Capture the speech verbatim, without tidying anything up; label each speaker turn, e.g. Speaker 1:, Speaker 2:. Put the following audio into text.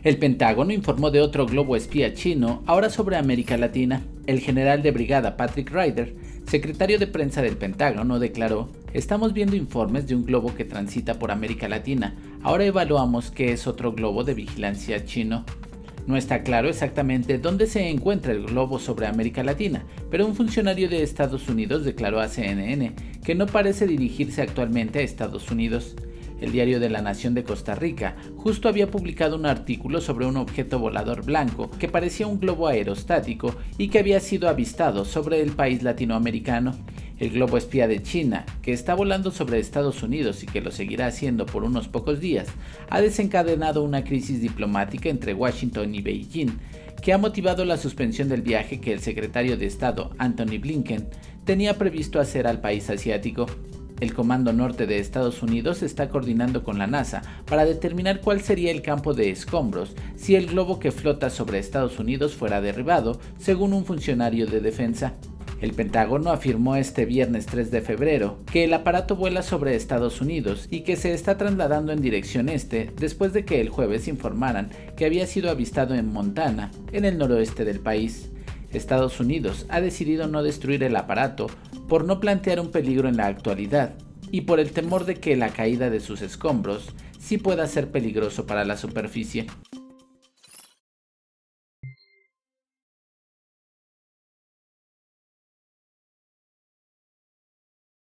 Speaker 1: El Pentágono informó de otro globo espía chino, ahora sobre América Latina. El general de brigada Patrick Ryder, secretario de prensa del Pentágono, declaró: "Estamos viendo informes de un globo que transita por América Latina. Ahora evaluamos qué es otro globo de vigilancia chino". No está claro exactamente dónde se encuentra el globo sobre América Latina, pero un funcionario de Estados Unidos declaró a C N N que no parece dirigirse actualmente a Estados Unidos. El Diario de la Nación de Costa Rica justo había publicado un artículo sobre un objeto volador blanco que parecía un globo aerostático y que había sido avistado sobre el país latinoamericano. El globo espía de China, que está volando sobre Estados Unidos y que lo seguirá haciendo por unos pocos días, ha desencadenado una crisis diplomática entre Washington y Beijing, que ha motivado la suspensión del viaje que el secretario de Estado, Antony Blinken, tenía previsto hacer al país asiático. El Comando Norte de Estados Unidos está coordinando con la NASA para determinar cuál sería el campo de escombros si el globo que flota sobre Estados Unidos fuera derribado, según un funcionario de defensa. El Pentágono afirmó este viernes tres de febrero que el aparato vuela sobre Estados Unidos y que se está trasladando en dirección este después de que el jueves informaran que había sido avistado en Montana, en el noroeste del país. Estados Unidos ha decidido no destruir el aparato por no plantear un peligro en la actualidad y por el temor de que la caída de sus escombros sí pueda ser peligroso para la superficie.